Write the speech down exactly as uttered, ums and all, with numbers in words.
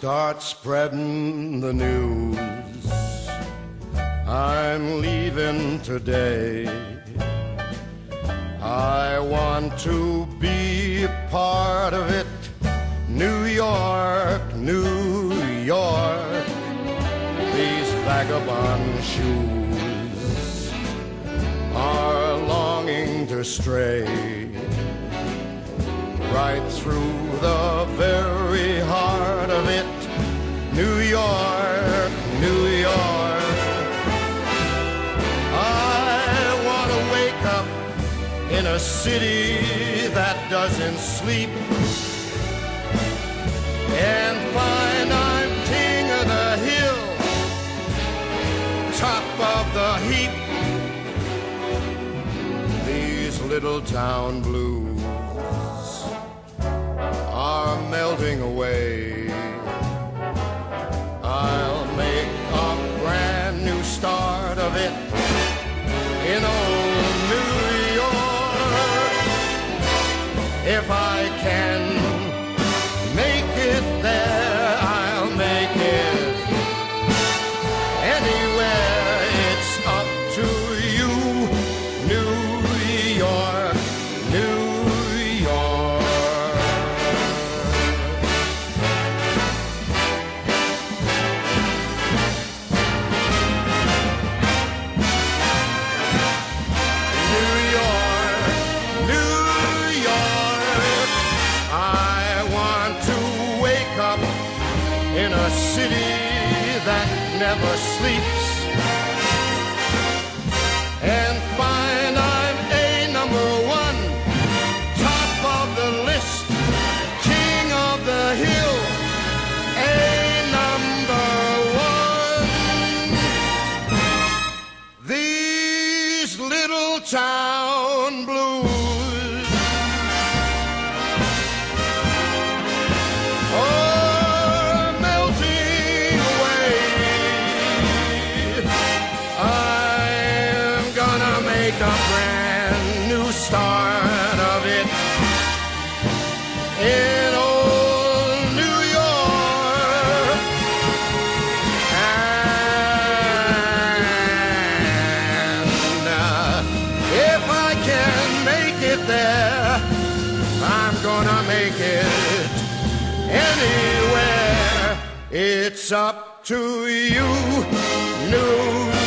start spreading the news. I'm leaving today. I want to be a part of it. New York, New York, these vagabond shoes are longing to stray right through the very heart of it. New York, New York, I want to wake up in a city that doesn't sleep and find I'm king of the hill, top of the heap. These little town blues are melting away. I'll make a brand new start of it in old New York. If I can make it there, I'll make it anywhere. It's up to you, New York, New York. New York, New York, I want to wake up in a city that never sleeps and find I'm a number one, top of the list, king of the hill, a number one. These little town blues are melting away. I'm gonna make a brand new start of it in old New York. And uh, if I can make it there, I'm gonna make it anywhere. It's up to you, New